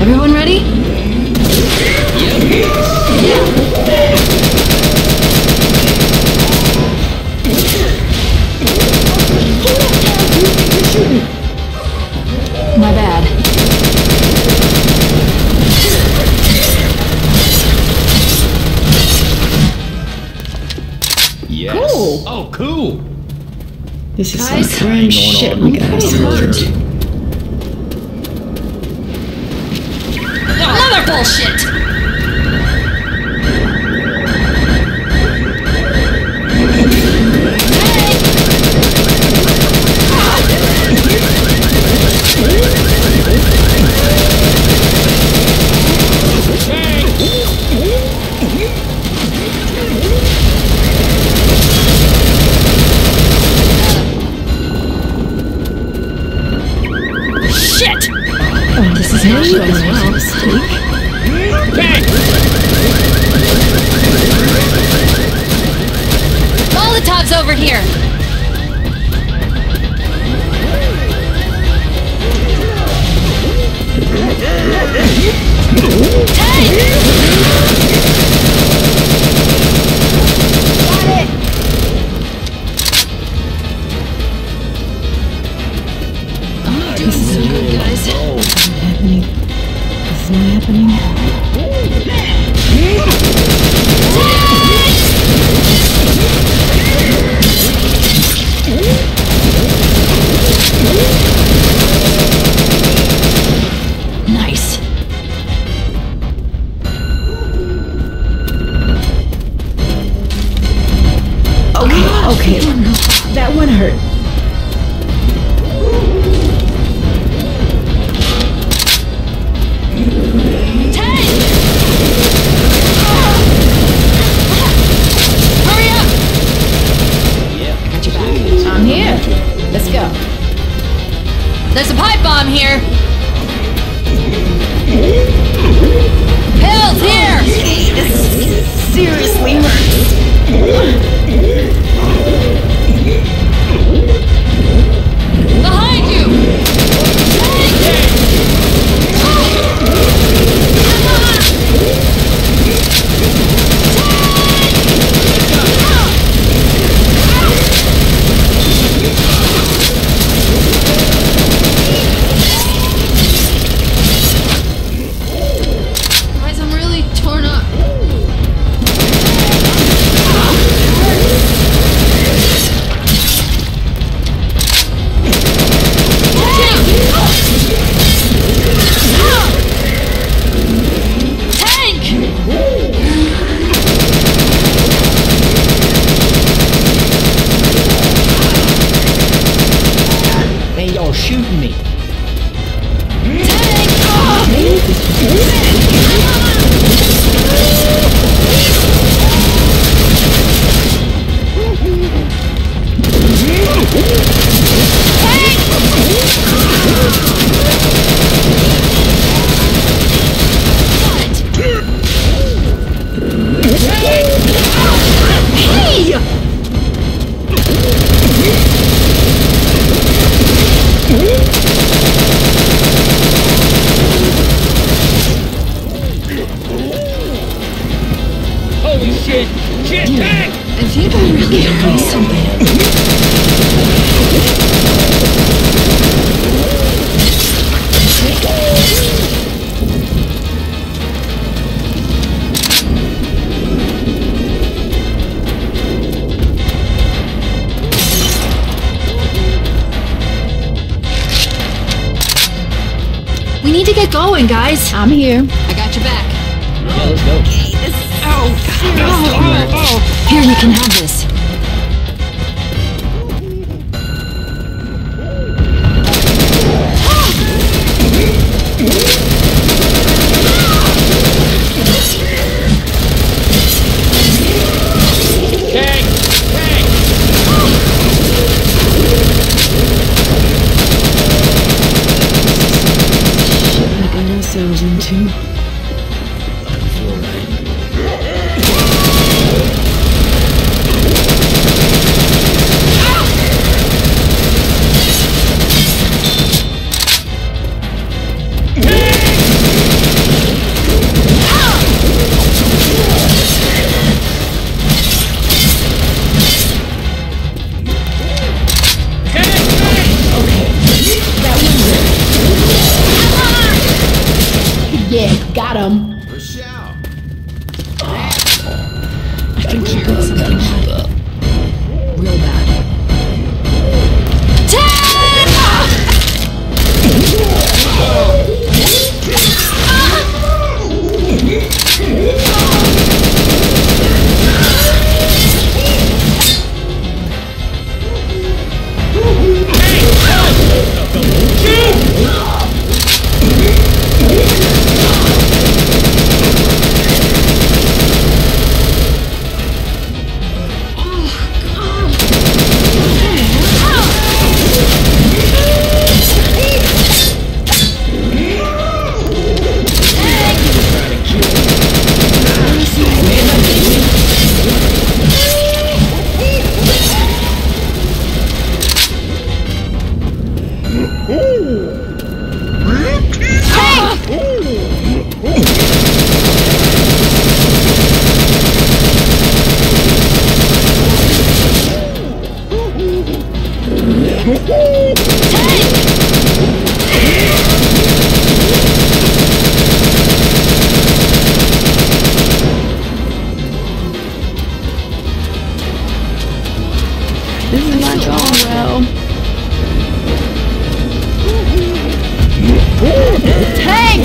Everyone ready? My bad. Yes. Cool. Oh, cool. This is Guys, some prime shit we gotta solve. Another bullshit! Shit! Oh, this is not going well. Molotov's over here! This is so good, guys. This isn't happening. This is not happening. Nice. Okay. That one hurt. Hurry up! Got your back. I'm here. Let's go. There's a pipe bomb here! Pills here! Seriously hurts. Behind you! Guys, I'm really torn up. They are shooting me. Holy shit! Shit! Back! I think I really hurt something. We need to get going, guys. I'm here. I got your back. Yeah, let's go. Here, you can have this. Hey! Hey! Shit we got ourselves into. Got him. Michelle. I think he heard something bad. Real bad. This is not going well. Tank!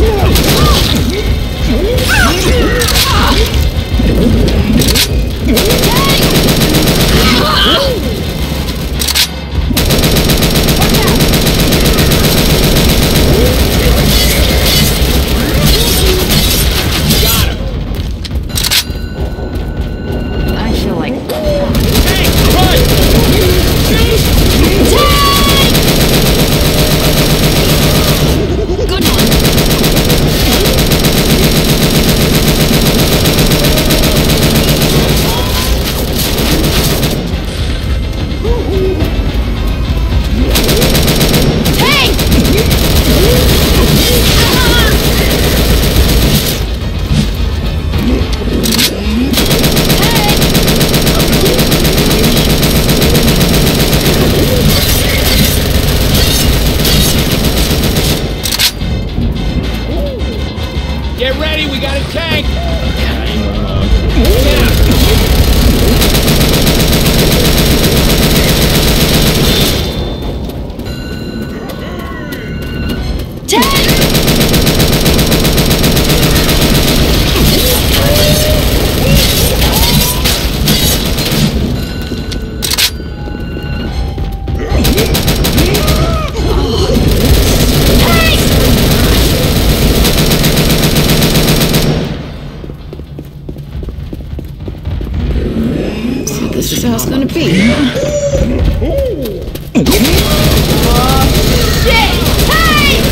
I feel like good one. Get ready, we got a tank! This is how it's gonna be. Shit! Hey!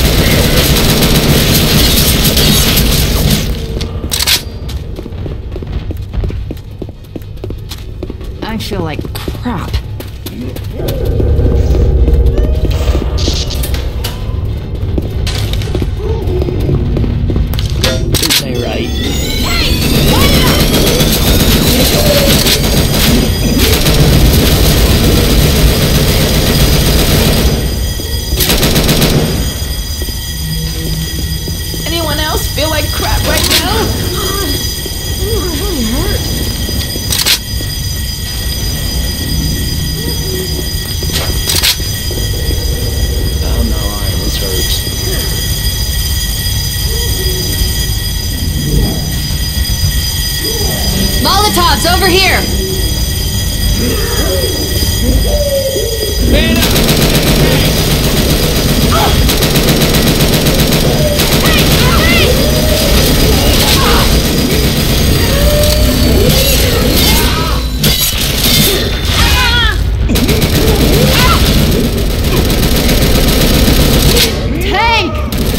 I feel like crap. This ain't right. Anyone else feel like crap right now? It really hurt. Oh no, this hurts. Molotovs over here! Man up! Tank!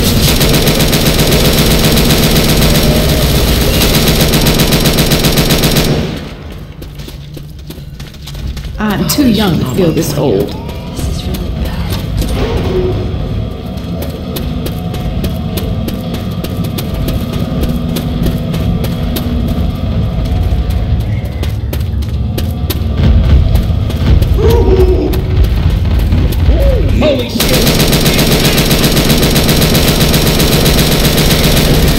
I'm too young to feel this old. This is really bad. Holy shit!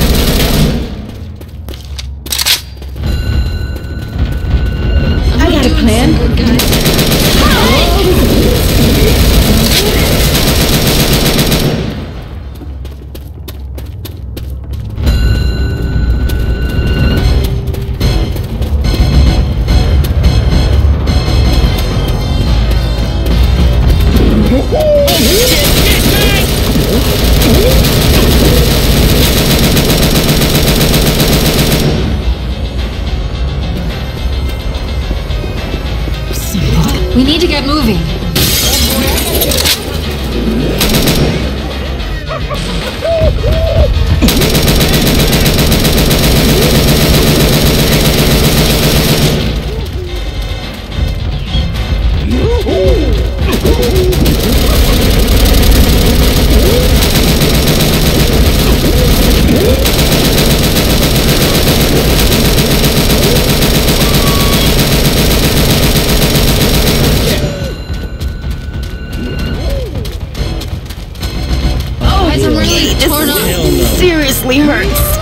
Wait, this seriously hurts.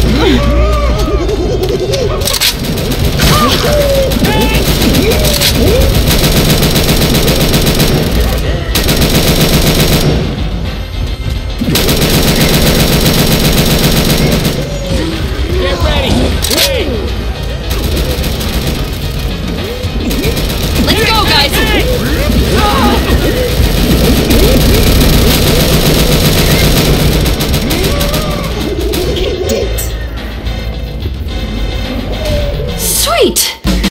Get ready! Hey! Let's go, guys. Sweet.